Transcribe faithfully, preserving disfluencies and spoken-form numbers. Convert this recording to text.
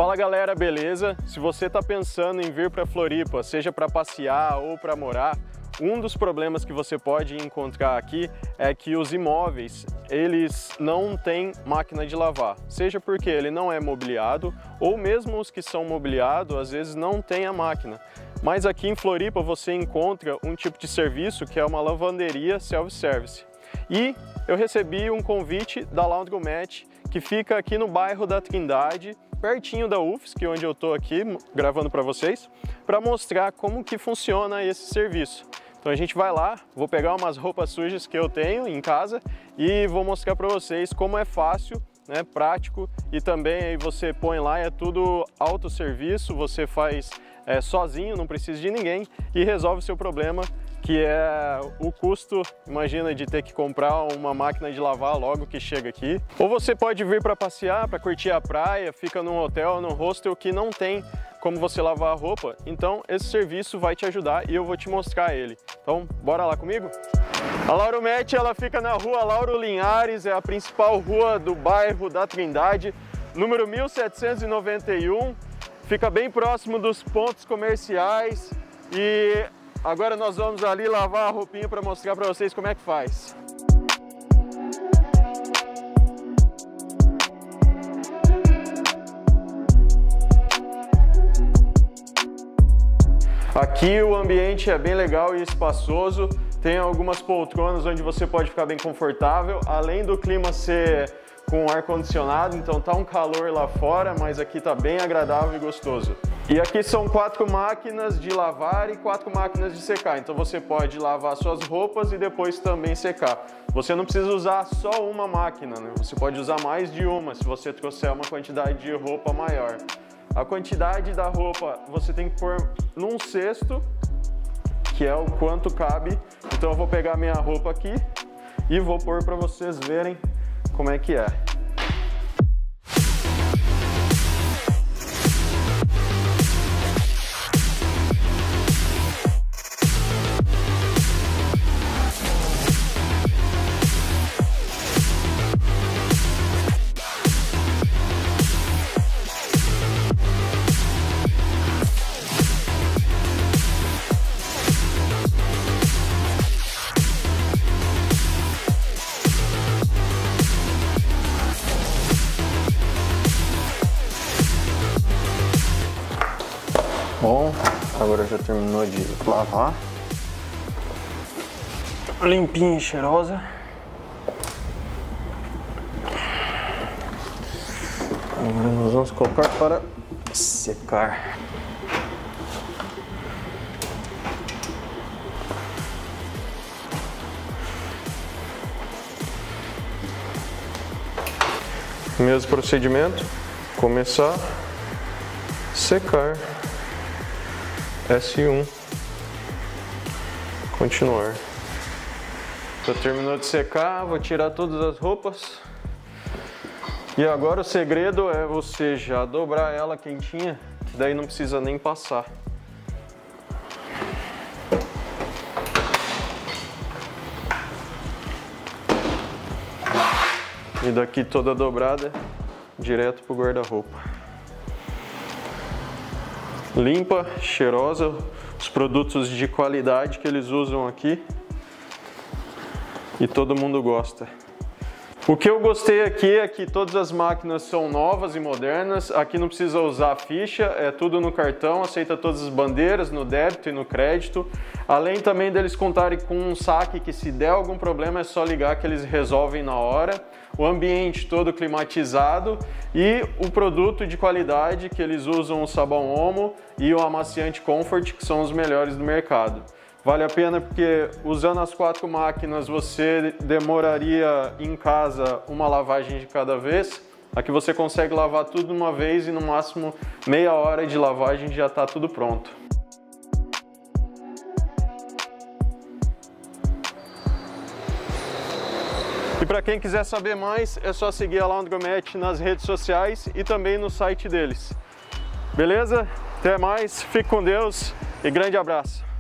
Fala galera, beleza? Se você está pensando em vir para Floripa, seja para passear ou para morar, um dos problemas que você pode encontrar aqui é que os imóveis, eles não têm máquina de lavar, seja porque ele não é mobiliado ou mesmo os que são mobiliados às vezes não tem a máquina. Mas aqui em Floripa você encontra um tipo de serviço que é uma lavanderia self-service. E eu recebi um convite da Laundromat, que fica aqui no bairro da Trindade, pertinho da U F S C, onde eu estou aqui gravando para vocês, para mostrar como que funciona esse serviço. Então a gente vai lá, vou pegar umas roupas sujas que eu tenho em casa e vou mostrar para vocês como é fácil, né, prático, e também aí você põe lá, é tudo autosserviço, você faz é, sozinho, não precisa de ninguém e resolve o seu problema, que é o custo, imagina, de ter que comprar uma máquina de lavar logo que chega aqui. Ou você pode vir para passear, para curtir a praia, fica num hotel, num hostel que não tem como você lavar a roupa, então esse serviço vai te ajudar e eu vou te mostrar ele. Então, bora lá comigo? A Laundromat, ela fica na rua Lauro Linhares, é a principal rua do bairro da Trindade, número mil setecentos e noventa e um, fica bem próximo dos pontos comerciais e agora nós vamos ali lavar a roupinha para mostrar para vocês como é que faz. Aqui o ambiente é bem legal e espaçoso, tem algumas poltronas onde você pode ficar bem confortável, além do clima ser com ar-condicionado, então tá um calor lá fora, mas aqui tá bem agradável e gostoso. E aqui são quatro máquinas de lavar e quatro máquinas de secar, então você pode lavar suas roupas e depois também secar. Você não precisa usar só uma máquina, né? Você pode usar mais de uma se você trouxer uma quantidade de roupa maior. A quantidade da roupa você tem que pôr num cesto, que é o quanto cabe. Então eu vou pegar minha roupa aqui e vou pôr para vocês verem como é que é. Bom, agora já terminou de lavar. Limpinha e cheirosa. Agora nós vamos colocar para secar. Mesmo procedimento, começar, secar. S um, continuar. Já terminou de secar, vou tirar todas as roupas. E agora o segredo é você já dobrar ela quentinha, que daí não precisa nem passar. E daqui toda dobrada, direto pro guarda-roupa. Limpa, cheirosa, os produtos de qualidade que eles usam aqui e todo mundo gosta. O que eu gostei aqui é que todas as máquinas são novas e modernas, aqui não precisa usar ficha, é tudo no cartão, aceita todas as bandeiras, no débito e no crédito, além também deles contarem com um saque que se der algum problema é só ligar que eles resolvem na hora. O ambiente todo climatizado e o produto de qualidade que eles usam o sabão Omo e o amaciante Comfort, que são os melhores do mercado. Vale a pena porque usando as quatro máquinas você demoraria em casa uma lavagem de cada vez. Aqui você consegue lavar tudo de uma vez e no máximo meia hora de lavagem já está tudo pronto. E para quem quiser saber mais, é só seguir a Laundromat nas redes sociais e também no site deles. Beleza? Até mais, fique com Deus e grande abraço!